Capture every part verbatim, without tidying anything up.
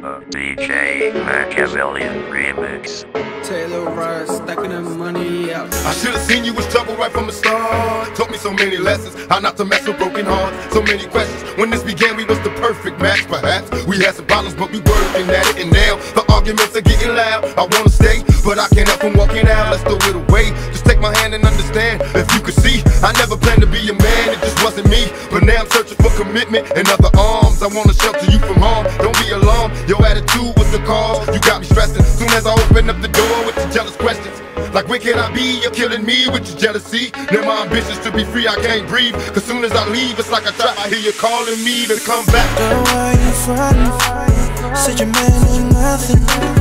A D J Makavelian remix. Taylor Rice, stacking the money out. I should've seen you was trouble right from the start. Taught me so many lessons, how not to mess with broken hearts. So many questions. When this began, we was the perfect match, perhaps. We had some problems, but we working at it. And now, the arguments are getting loud. I wanna stay, but I can't help from walking out. Let's throw it away. Just take my hand and understand. If you could see, I never planned to be a man. It just wasn't me. But now I'm searching for commitment and other arms. I wanna shelter you from harm. Don't be alarmed. Your attitude was the cause. You got me stressing. Soon as I open up the door with your jealous questions, like where can I be? You're killing me with your jealousy. Now my ambitions to be free, I can't breathe. Cause soon as I leave, it's like a trap. I hear you calling me to come back. Girl, why you frontin'? Said your man ain't nothing.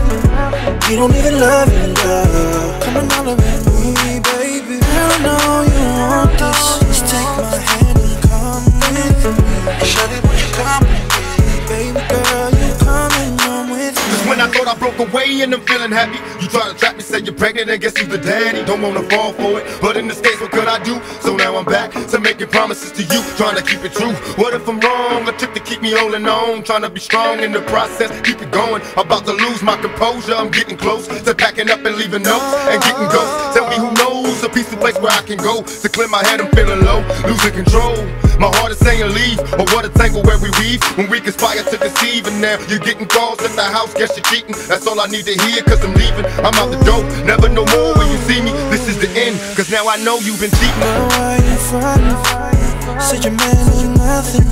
You don't even love him, girl. Come on, all about me, baby. Girl, I know you want this. Just take my hand and come with me. Shut it when you come with me, baby girl. You coming home with me. Just when I thought I broke away and I'm feeling happy, you try to trap me, say you're pregnant and guess who's the daddy. Don't wanna fall for it, but in this case, what could I do? So now I'm back to making promises to you, trying to keep it true. What if I'm wrong? A trick to keep me holding on, trying to be strong in the process, keep it going. About to lose my composure, I'm getting close to packing up and leaving notes and getting ghosts. Tell me who knows a peaceful place where I can go to clear my head. I'm feeling low, losing control. My heart is saying leave, or what a tangle where we weave when we conspire to deceive. And now you're getting calls at the house, guess you're cheating. That's all I need to hear, cause I'm leaving. I'm out the door, never no more when you see me. This is the end, cause now I know you've been cheating. Girl, why you frontin'? Said your man ain't nothing.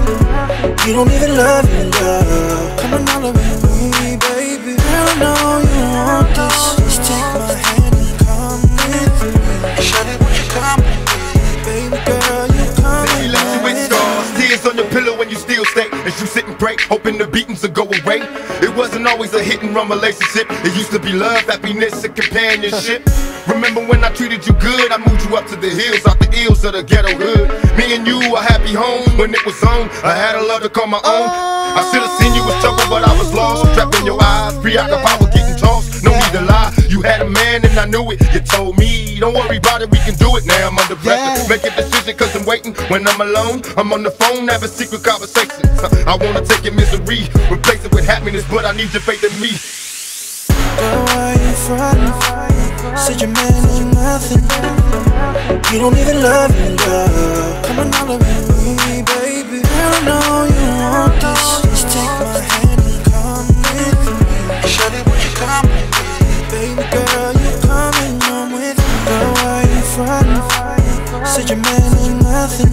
You don't even love him, girl. Come on, all about me, baby. Girl, I know you want this. Just take my hand and come with me. Shut it when you come with me, baby girl. You coming Baby, left you with scars, tears on your pillow when you still stay. As you sit and pray, hoping the beatings will go away. It wasn't always a hit and run relationship. It used to be love, happiness, and companionship. Remember when I treated you good? I moved you up to the hills, out the ills of the ghetto hood. Me and you, a happy home when it was on. I had a love to call my own. I should've seen you was trouble, but I was lost. Trapped in your eyes, preoccupied with getting tossed. No need to lie, you had a man and I knew it. You told me, don't worry about it, we can do it. Now I'm under pressure, make a decision cause I'm waiting. When I'm alone, I'm on the phone, having secret conversations. I wanna take your misery, replace it with happiness, but I need your faith in me. Girl, why you frontin'? Said your man ain't nothing. You don't even love him, girl. Come on, all about me, baby. Girl, I know you want this. Just take my hand and come with me. Shut it when you come with me, baby girl. You coming home with me. Girl, why you frontin'? Said your man ain't nothing.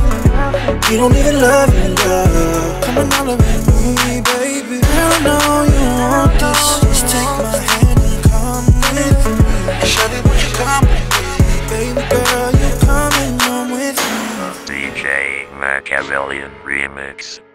You don't even love him, girl. Come on, all about me, baby. Girl, I know you want this. Just take my hand and come with me. Shut it when you come with me, baby girl. You coming home with me. A D J Makavelian remix.